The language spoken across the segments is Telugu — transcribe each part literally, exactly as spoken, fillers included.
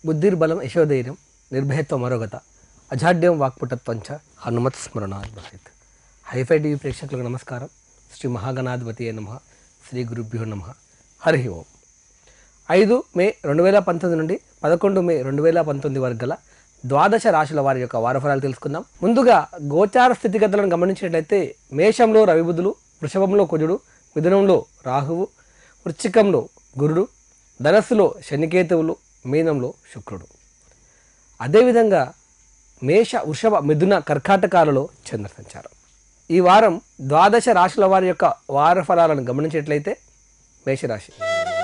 బుద్ధిర్బలం యశోధైర్యం నిర్భయత్వం మరోగత అజాడ్యం వాక్పుటత్వంచ హనుమత్ స్మరణాత్ భవేత్. హైఫై టీవీ ప్రేక్షకులకు నమస్కారం. శ్రీ మహాగణాధిపతి నమః. శ్రీ గురుభ్యో నమః. హరి ఓం. ఐదు మే రెండు వేల పంతొమ్మిది నుండి పదకొండు మే రెండు వేల పంతొమ్మిది వరకు గల ద్వాదశ రాశుల వారి యొక్క వారఫలాలు తెలుసుకుందాం. ముందుగా గోచార స్థితిగతులను గమనించినట్లయితే మేషంలో రవిబుధులు, వృషభంలో కుజుడు, మిథునంలో రాహువు, వృశ్చికంలో గురుడు, ధనస్సులో శనికేతువులు, మీనంలో శుక్రుడు. అదేవిధంగా మేష, వృషభ, మిథున, కర్కాటకాలలో చంద్ర సంచారం. ఈ వారం ద్వాదశ రాశుల వారి యొక్క వార ఫలాలను గమనించినట్లయితే మేషరాశి.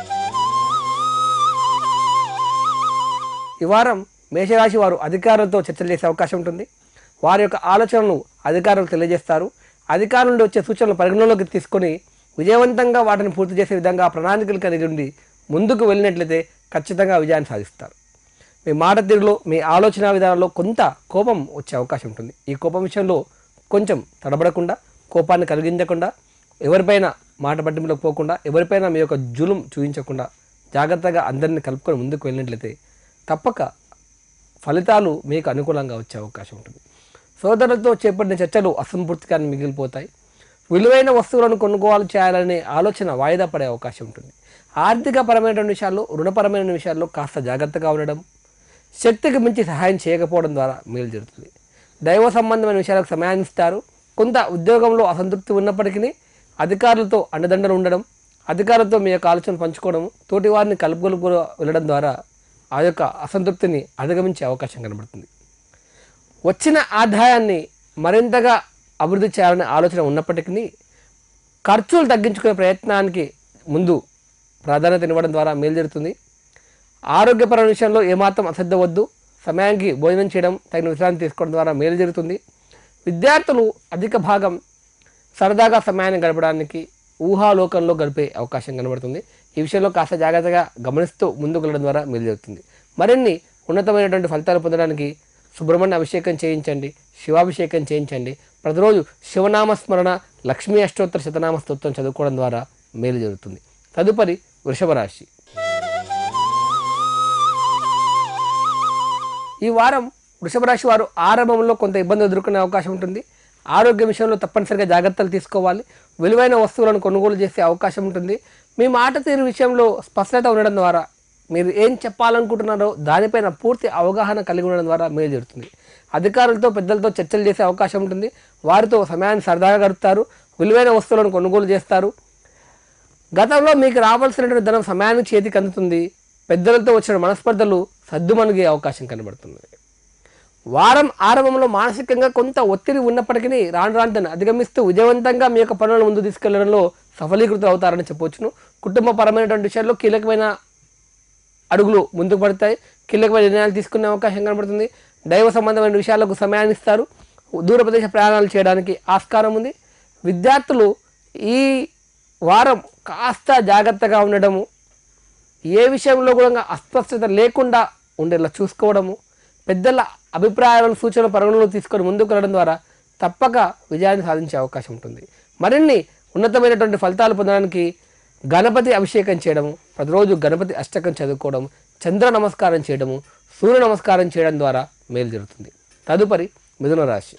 ఈ వారం మేషరాశి వారు అధికారులతో చర్చలు చేసే అవకాశం ఉంటుంది. వారి యొక్క ఆలోచనలను అధికారులకు తెలియజేస్తారు. అధికారుల నుండి వచ్చే సూచనలు పరిగణలోకి తీసుకొని విజయవంతంగా వాటిని పూర్తి చేసే విధంగా ప్రణాళికలు కలిగి ఉండి ముందుకు వెళ్ళినట్లయితే ఖచ్చితంగా విజయాన్ని సాధిస్తారు. మీ మాట తీరులో, మీ ఆలోచన విధానంలో కొంత కోపం వచ్చే అవకాశం ఉంటుంది. ఈ కోపం విషయంలో కొంచెం తడబడకుండా, కోపాన్ని కలిగించకుండా, ఎవరిపైన మాట పట్టింపులకు పోకుండా, ఎవరిపైన మీ యొక్క జులుం చూపించకుండా జాగ్రత్తగా అందరినీ కలుపుకొని ముందుకు వెళ్ళినట్లయితే తప్పక ఫలితాలు మీకు అనుకూలంగా వచ్చే అవకాశం ఉంటుంది. సోదరులతో చేపట్టిన చర్చలు అసంపూర్తిగా మిగిలిపోతాయి. విలువైన వస్తువులను కొనుగోలు చేయాలనే ఆలోచన వాయిదా పడే అవకాశం ఉంటుంది. ఆర్థికపరమైనటువంటి విషయాల్లో, రుణపరమైన విషయాల్లో కాస్త జాగ్రత్తగా ఉండడం, శక్తికి మించి సహాయం చేయకపోవడం ద్వారా మేలు జరుగుతుంది. దైవ సంబంధమైన విషయాలకు సమయాన్ని ఇస్తారు. కొంత ఉద్యోగంలో అసంతృప్తి ఉన్నప్పటికీ అధికారులతో అండదండలు ఉండడం, అధికారులతో మీ యొక్క ఆలోచన పంచుకోవడం, తోటి వారిని కలుపుకొలుపు వెళ్ళడం ద్వారా ఆ యొక్క అసంతృప్తిని అధిగమించే అవకాశం కనబడుతుంది. వచ్చిన ఆదాయాన్ని మరింతగా అభివృద్ధి చేయాలనే ఆలోచన ఉన్నప్పటికీ ఖర్చులు తగ్గించుకునే ప్రయత్నానికి ముందు ప్రాధాన్యత ఇవ్వడం ద్వారా మేలు జరుగుతుంది. ఆరోగ్యపరమైన విషయంలో ఏమాత్రం అశ్రద్ధ వద్దు. సమయానికి భోజనం చేయడం, తగిన విశ్రాంతి తీసుకోవడం ద్వారా మేలు జరుగుతుంది. విద్యార్థులు అధిక భాగం సరదాగా సమయాన్ని గడపడానికి ఊహాలోకంలో గడిపే అవకాశం కనబడుతుంది. ఈ విషయంలో కాస్త జాగ్రత్తగా గమనిస్తూ ముందుకు వెళ్ళడం ద్వారా మేలు జరుగుతుంది. మరిన్ని ఉన్నతమైనటువంటి ఫలితాలు పొందడానికి సుబ్రహ్మణ్య అభిషేకం చేయించండి, శివాభిషేకం చేయించండి. ప్రతిరోజు శివనామస్మరణ, లక్ష్మీ అష్టోత్తర శతనామ స్తోత్రం చదువుకోవడం ద్వారా మేలు జరుగుతుంది. తదుపరి వృషభ రాశి. ఈ వారం వృషభ రాశి వారు ఆరంభంలో కొంత ఇబ్బంది ఎదుర్కొనే అవకాశం ఉంటుంది. ఆరోగ్య విషయంలో తప్పనిసరిగా జాగ్రత్తలు తీసుకోవాలి. విలువైన వస్తువులను కొనుగోలు చేసే అవకాశం ఉంటుంది. మీ మాట తీరు విషయంలో స్పష్టత ఉండడం ద్వారా మీరు ఏం చెప్పాలనుకుంటున్నారో దానిపైన పూర్తి అవగాహన కలిగి ఉండడం ద్వారా మేలు జరుగుతుంది. అధికారులతో, పెద్దలతో చర్చలు చేసే అవకాశం ఉంటుంది. వారితో సమయాన్ని సరదాగా గడుపుతారు. విలువైన వస్తువులను కొనుగోలు చేస్తారు. గతంలో మీకు రావాల్సినటువంటి ధనం సమయానికి చేతికి అందుతుంది. పెద్దలతో వచ్చిన మనస్పర్ధలు సద్దుమణిగే అవకాశం కనబడుతుంది. వారం ఆరంభంలో మానసికంగా కొంత ఒత్తిడి ఉన్నప్పటికీ రాను రాను దాన్ని అధిగమిస్తూ విజయవంతంగా మీ యొక్క పనులను ముందు తీసుకెళ్లడంలో సఫలీకృతం అవుతారని చెప్పవచ్చును. కుటుంబపరమైనటువంటి విషయాల్లో కీలకమైన అడుగులు ముందుకు పడతాయి. కీలకమైన నిర్ణయాలు తీసుకునే అవకాశం కనబడుతుంది. దైవ సంబంధమైన విషయాలకు సమయాన్ని ఇస్తారు. దూర ప్రదేశ ప్రయాణాలు చేయడానికి ఆస్కారం ఉంది. విద్యార్థులు ఈ వారం కాస్త జాగ్రత్తగా ఉండడము, ఏ విషయంలో కూడా అస్పష్టత లేకుండా ఉండేలా చూసుకోవడము, పెద్దల అభిప్రాయాలను, సూచనలు పరిగణలోకి తీసుకొని ముందుకు వెళ్ళడం ద్వారా తప్పక విజయాన్ని సాధించే అవకాశం ఉంటుంది. మరిన్ని ఉన్నతమైనటువంటి ఫలితాలు పొందడానికి గణపతి అభిషేకం చేయడము, ప్రతిరోజు గణపతి అష్టకం చదువుకోవడం, చంద్ర నమస్కారం చేయడము, సూర్య నమస్కారం చేయడం ద్వారా మేలు జరుగుతుంది. తదుపరి మిథున రాశి.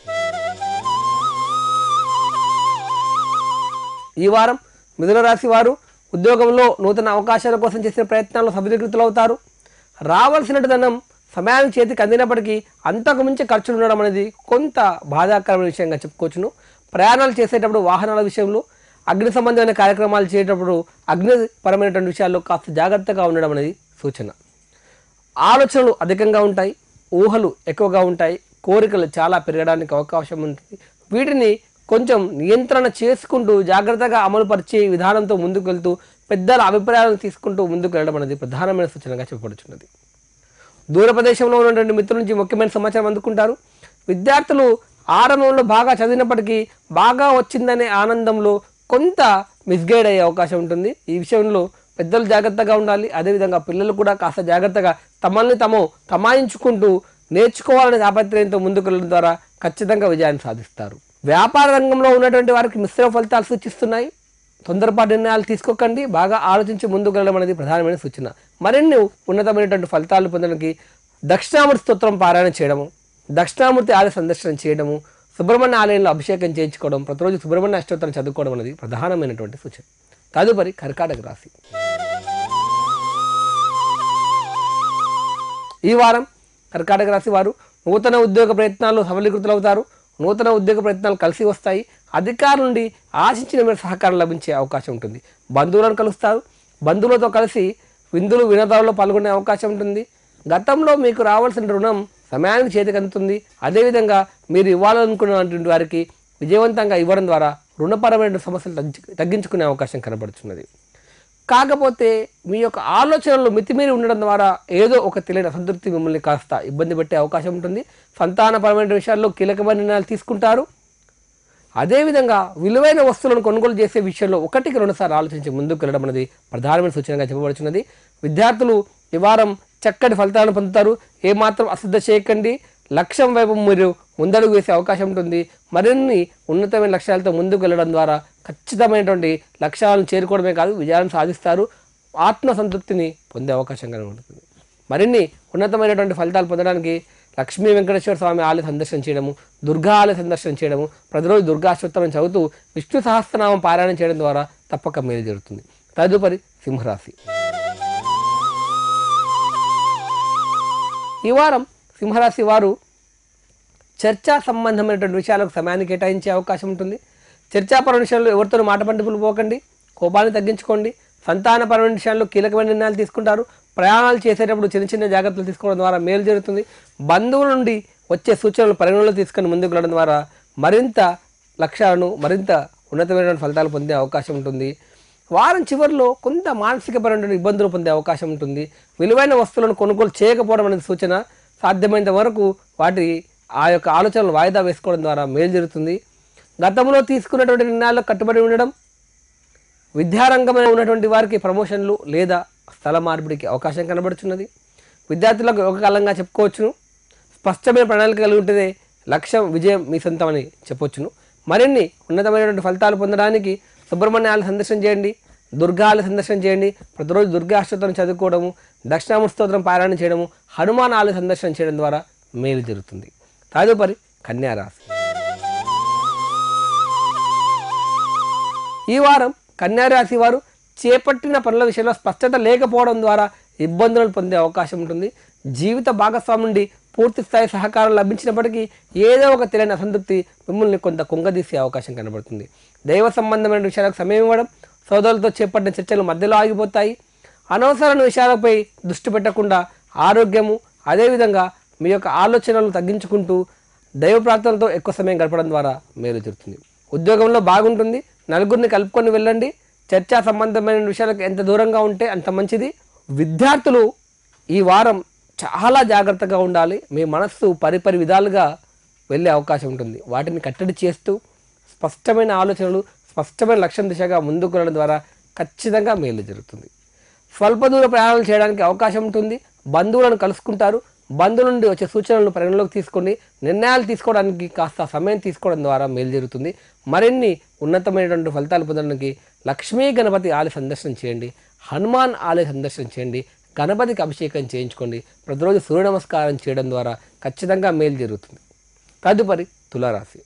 ఈ వారం మిథున రాశి వారు ఉద్యోగంలో నూతన అవకాశాల కోసం చేసిన ప్రయత్నాల్లో సఫలీకృతులు అవుతారు. రావాల్సిన ధనం సమయానికి చేతికి అందినప్పటికీ అంతకు మించి ఖర్చులు ఉండడం అనేది కొంత బాధాకరమైన విషయంగా చెప్పుకోవచ్చును. ప్రయాణాలు చేసేటప్పుడు వాహనాల విషయంలో, అగ్ని సంబంధమైన కార్యక్రమాలు చేసేటప్పుడు అగ్నిపరమైనటువంటి విషయాల్లో కాస్త జాగ్రత్తగా ఉండడం అనేది సూచన. ఆలోచనలు అధికంగా ఉంటాయి, ఊహలు ఎక్కువగా ఉంటాయి, కోరికలు చాలా పెరగడానికి అవకాశం ఉంటుంది. వీటిని కొంచెం నియంత్రణ చేసుకుంటూ జాగ్రత్తగా అమలుపరిచే విధానంతో ముందుకు వెళ్తూ పెద్దల అభిప్రాయాలను తీసుకుంటూ ముందుకు వెళ్ళడం అనేది ప్రధానమైన సూచనగా చెప్పబడుతున్నది. దూర ప్రదేశంలో ఉన్నటువంటి మిత్రుల నుంచి ముఖ్యమైన సమాచారం అందుకుంటారు. విద్యార్థులు ఆరంభంలో బాగా చదివినప్పటికీ బాగా వచ్చిందనే ఆనందంలో కొంత మిస్గైడ్ అయ్యే అవకాశం ఉంటుంది. ఈ విషయంలో పెద్దలు జాగ్రత్తగా ఉండాలి. అదేవిధంగా పిల్లలు కూడా కాస్త జాగ్రత్తగా తమల్ని తాము తమాయించుకుంటూ నేర్చుకోవాలనే తాపత్రయంతో ముందుకు వెళ్ళడం ద్వారా ఖచ్చితంగా విజయాన్ని సాధిస్తారు. వ్యాపార రంగంలో ఉన్నటువంటి వారికి మిశ్రమ ఫలితాలు సూచిస్తున్నాయి. తొందరపాటు నిర్ణయాలు తీసుకోకండి, బాగా ఆలోచించి ముందుకు వెళ్ళడం అనేది ప్రధానమైన సూచన. మరిన్ని ఉన్నతమైనటువంటి ఫలితాలు పొందడానికి దక్షిణామూర్తి స్తోత్రం పారాయణ చేయడము, దక్షిణామూర్తి ఆలయ సందర్శనం చేయడము, సుబ్రహ్మణ్య ఆలయంలో అభిషేకం చేయించుకోవడం, ప్రతిరోజు సుబ్రహ్మణ్య అష్టోత్తరం చదువుకోవడం అనేది ప్రధానమైనటువంటి సూచన. తదుపరి కర్కాటక రాశి. ఈ వారం కర్కాటక రాశి వారు నూతన ఉద్యోగ ప్రయత్నాలు సఫలీకృతులవుతారు. నూతన ఉద్యోగ ప్రయత్నాలు కలిసి వస్తాయి. అధికారుల నుండి ఆశించిన మేర సహకారం లభించే అవకాశం ఉంటుంది. బంధువులను కలుస్తారు. బంధువులతో కలిసి విందులు వినోదాలలో పాల్గొనే అవకాశం ఉంటుంది. గతంలో మీకు రావాల్సిన రుణం సమయానికి చేతికి అందుతుంది. అదేవిధంగా మీరు ఇవ్వాలనుకున్నటువంటి వారికి విజయవంతంగా ఇవ్వడం ద్వారా రుణపరమైన సమస్యలు తగ్గి తగ్గించుకునే అవకాశం కనబడుతున్నది. కాకపోతే మీ యొక్క ఆలోచనలు మితిమీరి ఉండడం ద్వారా ఏదో ఒక తెలియని అసంతృప్తి మిమ్మల్ని కాస్త ఇబ్బంది పెట్టే అవకాశం ఉంటుంది. సంతానపరమైన విషయాల్లో కీలకమైన నిర్ణయాలు తీసుకుంటారు. అదేవిధంగా విలువైన వస్తువులను కొనుగోలు చేసే విషయంలో ఒకటికి రెండుసార్లు ఆలోచించి ముందుకు వెళ్ళడం అనేది ప్రధానమైన సూచనగా చెప్పబడుతున్నది. విద్యార్థులు ఈ వారం చక్కటి ఫలితాలను పొందుతారు. ఏమాత్రం అశ్రద్ధ చేయకండి. లక్ష్యం వైపు మీరు ముందడుగు వేసే అవకాశం ఉంటుంది. మరిన్ని ఉన్నతమైన లక్ష్యాలతో ముందుకు వెళ్ళడం ద్వారా ఖచ్చితమైనటువంటి లక్ష్యాలను చేరుకోవడమే కాదు, విజయాలను సాధిస్తారు. ఆత్మసంతృప్తిని పొందే అవకాశం కనుగొంటుంది. మరిన్ని ఉన్నతమైనటువంటి ఫలితాలు పొందడానికి లక్ష్మీ వెంకటేశ్వర స్వామి ఆలయ సందర్శన చేయడము, దుర్గా ఆలయ సందర్శన చేయడము, ప్రతిరోజు దుర్గా అష్టోత్తరం చదువుతూ విష్ణు సహస్రనామం పారాయణం చేయడం ద్వారా తప్పక మేలు జరుగుతుంది. తదుపరి సింహరాశి. ఈ వారం సింహరాశి వారు చర్చా సంబంధమైనటువంటి విషయాలకు సమయాన్ని కేటాయించే అవకాశం ఉంటుంది. చర్చాపరమైన విషయాల్లో ఎవరితో మాట పండిపులు పోకండి. కోపాన్ని తగ్గించుకోండి. సంతానపరమైన విషయాల్లో కీలకమైన నిర్ణయాలు తీసుకుంటారు. ప్రయాణాలు చేసేటప్పుడు చిన్న చిన్న జాగ్రత్తలు తీసుకోవడం ద్వారా మేలు జరుగుతుంది. బంధువుల నుండి వచ్చే సూచనలు పరిగణనలో తీసుకొని ముందుకు వెళ్ళడం ద్వారా మరింత లక్ష్యాలను మరింత ఉన్నతమైన ఫలితాలు పొందే అవకాశం ఉంటుంది. వారం చివరిలో కొంత మానసికపరమైన ఇబ్బందులు పొందే అవకాశం ఉంటుంది. విలువైన వస్తువులను కొనుగోలు చేయకపోవడం అనేది సూచన. సాధ్యమైనంత వరకు వాటి ఆ యొక్క ఆలోచనలు వాయిదా వేసుకోవడం ద్వారా మేలు జరుగుతుంది. గతంలో తీసుకున్నటువంటి నిర్ణయాల్లో కట్టుబడి ఉండడం, విద్యారంగంలో ఉన్నటువంటి వారికి ప్రమోషన్లు లేదా స్థల మార్పిడికి అవకాశం కనబడుతున్నది. విద్యార్థులకు ఒక కాలంగా చెప్పుకోవచ్చును. స్పష్టమైన ప్రణాళిక కలిగి ఉంటేనే లక్ష్యం విజయం మీ సొంతమని చెప్పవచ్చును. మరిన్ని ఉన్నతమైనటువంటి ఫలితాలు పొందడానికి సుబ్రహ్మణ్య ఆలయ సందర్శన చేయండి, దుర్గా ఆలయ సందర్శన చేయండి, ప్రతిరోజు దుర్గా అష్టోత్తరం చదువుకోవడము, దక్షిణామూర్తి స్తోత్రం పారాయణ చేయడము, హనుమాన్ ఆలయ సందర్శన చేయడం ద్వారా మేలు జరుగుతుంది. తదుపరి కన్యా రాశి. ఈ వారం కన్యా రాశి వారు చేపట్టిన పనుల విషయంలో స్పష్టత లేకపోవడం ద్వారా ఇబ్బందులను పొందే అవకాశం ఉంటుంది. జీవిత భాగస్వామి నుండి పూర్తి స్థాయి సహకారం లభించినప్పటికీ ఏదో ఒక తెలియని అసంతృప్తి మిమ్మల్ని కొంత కుంగదీసే అవకాశం కనబడుతుంది. దైవ సంబంధమైన విషయాలకు సమయం ఇవ్వడం, సోదరులతో చేపట్టిన చర్చలు మధ్యలో ఆగిపోతాయి. అనవసరమైన విషయాలపై దృష్టి పెట్టకుండా ఆరోగ్యము, అదేవిధంగా మీ యొక్క ఆలోచనలు తగ్గించుకుంటూ దైవ ప్రార్థనలతో ఎక్కువ సమయం గడపడం ద్వారా మేలు జరుగుతుంది. ఉద్యోగంలో బాగుంటుంది. నలుగురిని కలుపుకొని వెళ్ళండి. చర్చా సంబంధమైన విషయాలకు ఎంత దూరంగా ఉంటే అంత మంచిది. విద్యార్థులు ఈ వారం చాలా జాగ్రత్తగా ఉండాలి. మీ మనస్సు పరిపరి విధాలుగా వెళ్ళే అవకాశం ఉంటుంది. వాటిని కట్టడి చేస్తూ స్పష్టమైన ఆలోచనలు, స్పష్టమైన లక్ష్యం దిశగా ముందుకు వెళ్ళడం ద్వారా ఖచ్చితంగా మేలు జరుగుతుంది. స్వల్ప దూర ప్రయాణాలు చేయడానికి అవకాశం ఉంటుంది. బంధువులను కలుసుకుంటారు. బంధువుల నుండి వచ్చే సూచనలను పరిగణలోకి తీసుకొని నిర్ణయాలు తీసుకోవడానికి కాస్త సమయం తీసుకోవడం ద్వారా మేలు జరుగుతుంది. మరిన్ని ఉన్నతమైనటువంటి ఫలితాలు పొందడానికి లక్ష్మీ గణపతి ఆలయ సందర్శనం చేయండి, హనుమాన్ ఆలయ సందర్శన చేయండి, గణపతికి అభిషేకం చేయించుకోండి. ప్రతిరోజు సూర్య నమస్కారం చేయడం ద్వారా ఖచ్చితంగా మేలు జరుగుతుంది. తదుపరి తులారాశి.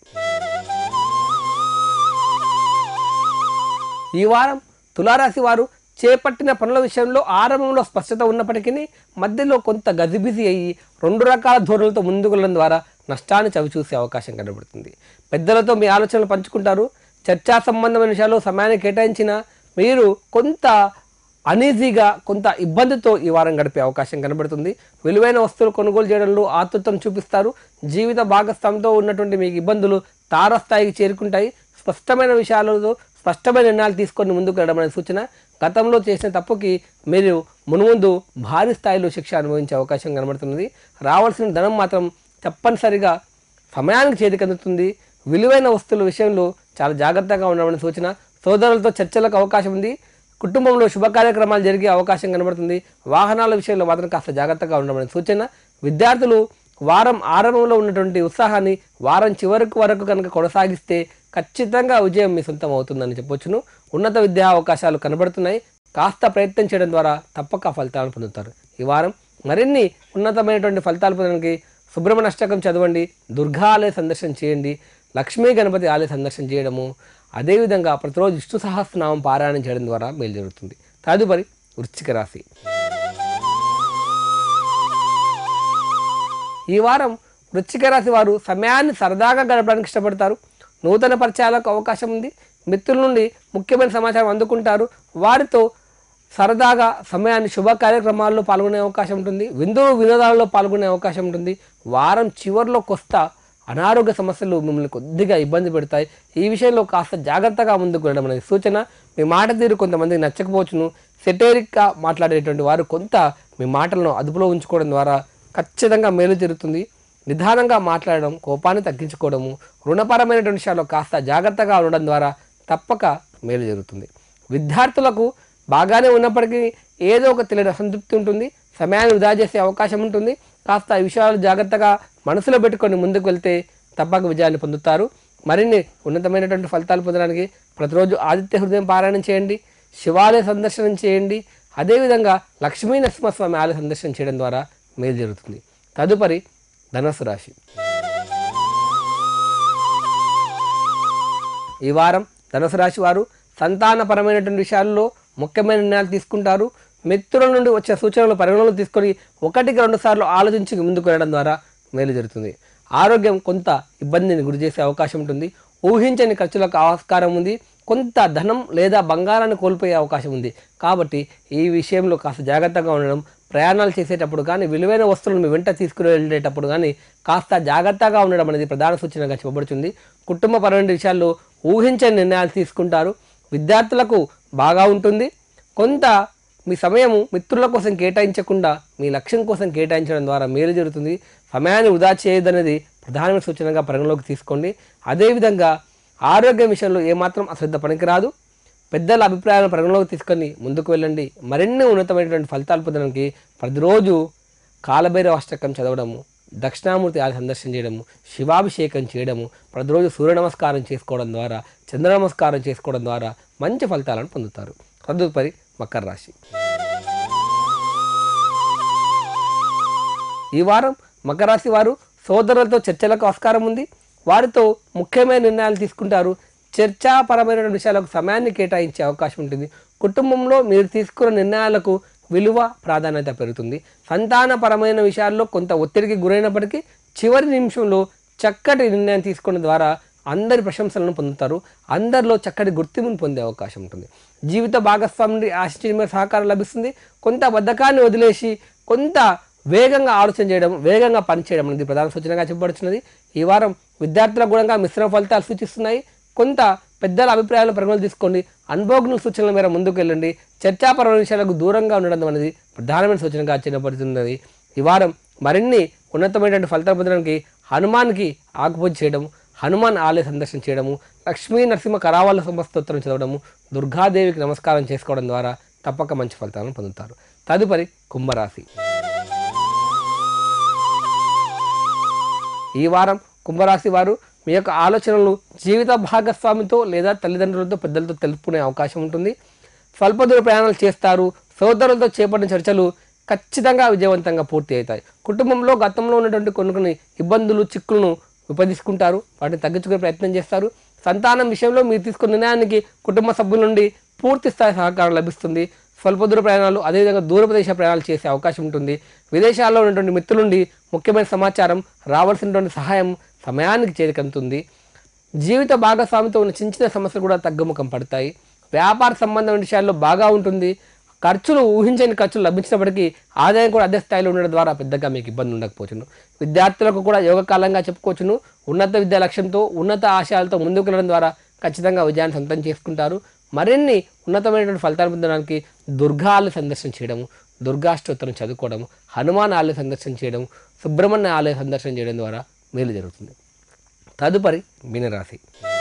ఈ వారం తులారాశి వారు చేపట్టిన పనుల విషయంలో ఆరంభంలో స్పష్టత ఉన్నప్పటికీ మధ్యలో కొంత గజిబిజి అయ్యి రెండు రకాల ధోరణులతో ముందుకు వెళ్ళడం ద్వారా నష్టాన్ని చవిచూసే అవకాశం కనబడుతుంది. పెద్దలతో మీ ఆలోచనలు పంచుకుంటారు. చర్చా సంబంధమైన విషయాల్లో సమయాన్ని కేటాయించిన మీరు కొంత అనీజీగా, కొంత ఇబ్బందితో ఈ వారం గడిపే అవకాశం కనబడుతుంది. విలువైన వస్తువులు కొనుగోలు చేయడంలో ఆతృతం చూపిస్తారు. జీవిత భాగస్వామితో ఉన్నటువంటి మీకు ఇబ్బందులు తారస్థాయికి చేరుకుంటాయి. స్పష్టమైన విషయాలతో స్పష్టమైన నిర్ణయాలు తీసుకొని ముందుకు వెళ్ళడం అనే సూచన. గతంలో చేసిన తప్పుకి మీరు మునుముందు భారీ స్థాయిలో శిక్ష అనుభవించే అవకాశం కనబడుతున్నది. రావాల్సిన ధనం మాత్రం తప్పనిసరిగా సమయానికి చేతికి అందుతుంది. విలువైన వస్తువుల విషయంలో చాలా జాగ్రత్తగా ఉండమనే సూచన. సోదరులతో చర్చలకు అవకాశం ఉంది. కుటుంబంలో శుభ కార్యక్రమాలు జరిగే అవకాశం కనబడుతుంది. వాహనాల విషయంలో మాత్రం కాస్త జాగ్రత్తగా ఉండమనే సూచన. విద్యార్థులు వారం ఆరంభంలో ఉన్నటువంటి ఉత్సాహాన్ని వారం చివరకు వరకు కనుక కొనసాగిస్తే ఖచ్చితంగా విజయం మీ సొంతం అవుతుందని చెప్పొచ్చును. ఉన్నత విద్యా అవకాశాలు కనబడుతున్నాయి. కాస్త ప్రయత్నం చేయడం ద్వారా తప్పక ఫలితాలను పొందుతారు. ఈ వారం మరిన్ని ఉన్నతమైనటువంటి ఫలితాలు పొందడానికి సుబ్రహ్మణ్య అష్టకం చదవండి, దుర్గా ఆలయ సందర్శన చేయండి, లక్ష్మీ గణపతి ఆలయ సందర్శన చేయడము, అదేవిధంగా ప్రతిరోజు విష్ణు సహస్రనామం పారాయణం చేయడం ద్వారా మేలు జరుగుతుంది. తదుపరి వృశ్చిక రాశి. ఈ వారం వృశ్చిక రాశి వారు సమయాన్ని సరదాగా గడపడానికి ఇష్టపడతారు. నూతన పరిచయాలకు అవకాశం ఉంది. మిత్రుల నుండి ముఖ్యమైన సమాచారం అందుకుంటారు. వారితో సరదాగా సమయాన్ని శుభ కార్యక్రమాల్లో పాల్గొనే అవకాశం ఉంటుంది. విందు వినోదాలలో పాల్గొనే అవకాశం ఉంటుంది. వారం చివరిలో కొస్త అనారోగ్య సమస్యలు మిమ్మల్ని కొద్దిగా ఇబ్బంది పెడతాయి. ఈ విషయంలో కాస్త జాగ్రత్తగా ముందుకు వెళ్ళడం అనేది సూచన. మీ మాట తీరు కొంతమందికి నచ్చకపోవచ్చును. సెటేరిక్గా మాట్లాడేటువంటి వారు కొంత మీ మాటలను అదుపులో ఉంచుకోవడం ద్వారా ఖచ్చితంగా మేలు జరుగుతుంది. నిదానంగా మాట్లాడడం, కోపాన్ని తగ్గించుకోవడము, రుణపరమైనటువంటి విషయాల్లో కాస్త జాగ్రత్తగా ఉండడం ద్వారా తప్పక మేలు జరుగుతుంది. విద్యార్థులకు బాగానే ఉన్నప్పటికీ ఏదో ఒక తెలియని అసంతృప్తి ఉంటుంది. సమయాన్ని వృధా చేసే అవకాశం ఉంటుంది. కాస్త ఈ విషయాలు జాగ్రత్తగా మనసులో పెట్టుకొని ముందుకు వెళ్తే తప్పక విజయాన్ని పొందుతారు. మరిన్ని ఉన్నతమైనటువంటి ఫలితాలు పొందడానికి ప్రతిరోజు ఆదిత్య హృదయం పారాయణం చేయండి, శివాలయ సందర్శనం చేయండి, అదేవిధంగా లక్ష్మీ నరసింహస్వామి ఆలయ సందర్శనం చేయడం ద్వారా మేలు జరుగుతుంది. తదుపరి ధనుస్సు రాశి. ఈ వారం ధనుసు రాశి వారు సంతానపరమైనటువంటి విషయాల్లో ముఖ్యమైన నిర్ణయాలు తీసుకుంటారు. మిత్రుల నుండి వచ్చే సూచనలు పరిగణనలు తీసుకొని ఒకటికి రెండు సార్లు ఆలోచించి ముందుకు వెళ్ళడం ద్వారా మేలు జరుగుతుంది. ఆరోగ్యం కొంత ఇబ్బందిని గురి చేసే అవకాశం ఉంటుంది. ఊహించని ఖర్చులకు ఆస్కారం ఉంది. కొంత ధనం లేదా బంగారాన్ని కోల్పోయే అవకాశం ఉంది. కాబట్టి ఈ విషయంలో కాస్త జాగ్రత్తగా ఉండడం, ప్రయాణాలు చేసేటప్పుడు కానీ విలువైన వస్తువులను మీ వెంట తీసుకుని వెళ్ళేటప్పుడు కానీ కాస్త జాగ్రత్తగా ఉండడం అనేది ప్రధాన సూచనగా చెప్పబడుతుంది. కుటుంబపరమైన విషయాల్లో ఊహించని నిర్ణయాలు తీసుకుంటారు. విద్యార్థులకు బాగా ఉంటుంది. కొంత మీ సమయము మిత్రుల కోసం కేటాయించకుండా మీ లక్ష్యం కోసం కేటాయించడం ద్వారా మేలు జరుగుతుంది. సమయాన్ని వృధా చేయదనేది ప్రధానమైన సూచనగా పరిగణలోకి తీసుకోండి. అదేవిధంగా ఆరోగ్యం విషయంలో ఏమాత్రం అశ్రద్ధ పనికిరాదు. పెద్దల అభిప్రాయాలను పరిగణలోకి తీసుకొని ముందుకు వెళ్ళండి. మరిన్ని ఉన్నతమైనటువంటి ఫలితాలు పొందడానికి ప్రతిరోజు కాలభైరవ అష్టకం చదవడము, దక్షిణామూర్తి ఆలయ సందర్శన చేయడము, శివాభిషేకం చేయడము, ప్రతిరోజు సూర్య నమస్కారం చేసుకోవడం ద్వారా, చంద్ర నమస్కారం చేసుకోవడం ద్వారా మంచి ఫలితాలను పొందుతారు. తదుపరి మకర రాశి. ఈ వారం మకర రాశి వారు సోదరులతో చర్చలకు ఆస్కారం ఉంది. వారితో ముఖ్యమైన నిర్ణయాలు తీసుకుంటారు. చర్చాపరమైన విషయాలకు సమయాన్ని కేటాయించే అవకాశం ఉంటుంది. కుటుంబంలో మీరు తీసుకున్న నిర్ణయాలకు విలువ ప్రాధాన్యత పెరుగుతుంది. సంతానపరమైన విషయాల్లో కొంత ఒత్తిడికి గురైనప్పటికీ చివరి నిమిషంలో చక్కటి నిర్ణయం తీసుకోవడం ద్వారా అందరి ప్రశంసలను పొందుతారు. అందరిలో చక్కటి గుర్తింపును పొందే అవకాశం ఉంటుంది. జీవిత భాగస్వామి నుండి ఆశించిన సహకారం లభిస్తుంది. కొంత బద్ధకాన్ని వదిలేసి కొంత వేగంగా ఆలోచన చేయడం, వేగంగా పనిచేయడం అనేది ప్రధాన సూచనగా చెప్పబడుతున్నది. ఈ వారం విద్యార్థుల గుణంగా మిశ్రమ ఫలితాలు సూచిస్తున్నాయి. కొంత పెద్దల అభిప్రాయాలను పరిగణలు తీసుకోండి. అనుభవజ్ఞుల సూచనల మేర ముందుకు వెళ్ళండి. చర్చాపరమైన విషయాలకు దూరంగా ఉండడం అనేది ప్రధానమైన సూచనగా చెప్పబడుతున్నది. ఈ వారం మరిన్ని ఉన్నతమైనటువంటి ఫలితాలు పొందడానికి హనుమాన్కి ఆకుపూజ చేయడం, హనుమాన్ ఆలయ సందర్శన చేయడము, లక్ష్మీ నరసింహ కరావళ స్తోత్రం చదవడము, దుర్గాదేవికి నమస్కారం చేసుకోవడం ద్వారా తప్పక మంచి ఫలితాలను పొందుతారు. తదుపరి కుంభరాశి. ఈ వారం కుంభరాశి వారు మీ యొక్క ఆలోచనలు జీవిత భాగస్వామితో లేదా తల్లిదండ్రులతో పెద్దలతో తెలుపుకునే అవకాశం ఉంటుంది. స్వల్ప దూర ప్రయాణాలు చేస్తారు. సోదరులతో చేపట్టిన చర్చలు ఖచ్చితంగా విజయవంతంగా పూర్తి అవుతాయి. కుటుంబంలో గతంలో ఉన్నటువంటి కొన్ని కొన్ని ఇబ్బందులు, చిక్కులను ఉపదిసుకుంటారు. వాటిని తగ్గించుకునే ప్రయత్నం చేస్తారు. సంతానం విషయంలో మీరు తీసుకున్న నిర్ణయానికి కుటుంబ సభ్యుల నుండి పూర్తి స్థాయి సహకారం లభిస్తుంది. స్వల్ప దూర ప్రయాణాలు, అదేవిధంగా దూర ప్రదేశ ప్రయాణాలు చేసే అవకాశం ఉంటుంది. విదేశాల్లో ఉన్నటువంటి మిత్రుల నుండి ముఖ్యమైన సమాచారం, రావాల్సినటువంటి సహాయం సమయానికి చేరుకందుతుంది. జీవిత భాగస్వామితో ఉన్న చిన్న చిన్న సమస్యలు కూడా తగ్గుముఖం పడతాయి. వ్యాపార సంబంధమైన విషయాల్లో బాగా ఉంటుంది. ఖర్చులు ఊహించని ఖర్చులు లభించినప్పటికీ ఆదాయం కూడా అదే స్థాయిలో ఉండడం ద్వారా పెద్దగా మీకు ఇబ్బంది ఉండకపోవచ్చును. విద్యార్థులకు కూడా యోగకాలంగా చెప్పుకోవచ్చును. ఉన్నత విద్యా లక్ష్యంతో, ఉన్నత ఆశయాలతో ముందుకు వెళ్ళడం ద్వారా ఖచ్చితంగా విజయాన్ని సొంతం చేసుకుంటారు. మరిన్ని ఉన్నతమైనటువంటి ఫలితాలు పొందడానికి దుర్గా ఆలయ సందర్శన చేయడము, దుర్గాష్టోత్తరం చదువుకోవడము, హనుమాన్ ఆలయ సందర్శన చేయడం, సుబ్రహ్మణ్య ఆలయ సందర్శన చేయడం ద్వారా మేలు జరుగుతుంది. తదుపరి మీనరాశి.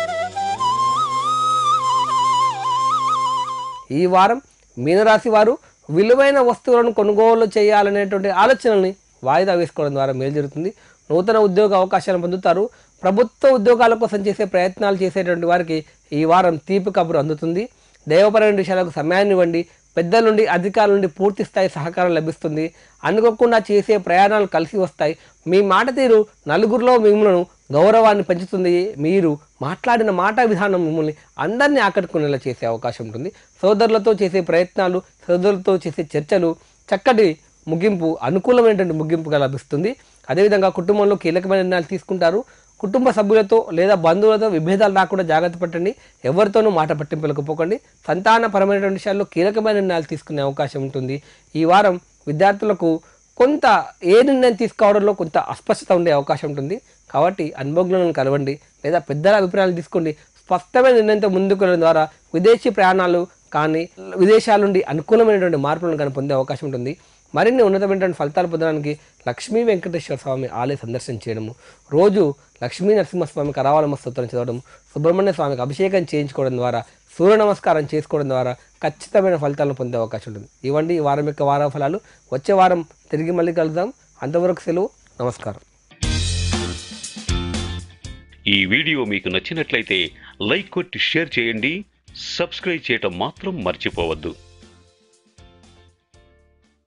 ఈ వారం మీనరాశి వారు విలువైన వస్తువులను కొనుగోలు చేయాలనేటువంటి ఆలోచనల్ని వాయిదా వేసుకోవడం ద్వారా మేలు జరుగుతుంది. నూతన ఉద్యోగ అవకాశాలను పొందుతారు. ప్రభుత్వ ఉద్యోగాల కోసం చేసే ప్రయత్నాలు చేసేటువంటి వారికి ఈ వారం తీపి కబురు అందుతుంది. దైవపరమైన విషయాలకు సమయాన్ని ఇవ్వండి. పెద్దల నుండి అధికారుల నుండి పూర్తి స్థాయి సహకారం లభిస్తుంది. అనుకోకుండా చేసే ప్రయాణాలు కలిసి వస్తాయి. మీ మాట తీరు నలుగురిలో మిమ్మల్ని గౌరవాన్ని పెంచుతుంది. మీరు మాట్లాడిన మాట విధానం మిమ్మల్ని అందరినీ ఆకట్టుకునేలా చేసే అవకాశం ఉంటుంది. సోదరులతో చేసే ప్రయత్నాలు, సోదరులతో చేసే చర్చలు చక్కటి ముగింపు, అనుకూలమైనటువంటి ముగింపుగా లభిస్తుంది. అదేవిధంగా కుటుంబంలో కీలకమైన నిర్ణయాలు తీసుకుంటారు. కుటుంబ సభ్యులతో లేదా బంధువులతో విభేదాలు రాకుండా జాగ్రత్త పట్టండి. ఎవరితోనూ మాట పట్టింపులకు పోకండి. సంతానపరమైనటువంటి విషయాల్లో కీలకమైన నిర్ణయాలు తీసుకునే అవకాశం ఉంటుంది. ఈ వారం విద్యార్థులకు కొంత ఏ నిర్ణయం తీసుకోవడంలో కొంత అస్పష్టత ఉండే అవకాశం ఉంటుంది. కాబట్టి అనుభవజ్ఞులను కలవండి లేదా పెద్దల అభిప్రాయాలు తీసుకోండి. స్పష్టమైన నిర్ణయంతో ముందుకు వెళ్ళడం ద్వారా విదేశీ ప్రయాణాలు కానీ విదేశాల నుండి అనుకూలమైనటువంటి మార్పులను కానీ పొందే అవకాశం ఉంటుంది. మరిన్ని ఉన్నతమైనటువంటి ఫలితాలు పొందడానికి లక్ష్మీ వెంకటేశ్వర స్వామి ఆలయ సందర్శన చేయడము, రోజు లక్ష్మీ నరసింహస్వామికి కరావలమ్మ స్తోత్రం చదవడం, సుబ్రహ్మణ్య స్వామికి అభిషేకం చేయించుకోవడం ద్వారా, సూర్య నమస్కారం చేసుకోవడం ద్వారా ఖచ్చితమైన ఫలితాలను పొందే అవకాశం ఉంటుంది. ఇవ్వండి ఈ వారం యొక్క వార ఫలాలు. వచ్చే వారం తిరిగి మళ్ళీ కలుద్దాం. అంతవరకు సెలవు. నమస్కారం. ఈ వీడియో మీకు నచ్చినట్లయితే లైక్ కొట్టి షేర్ చేయండి. సబ్స్క్రైబ్ చేయటం మాత్రం మర్చిపోవద్దు.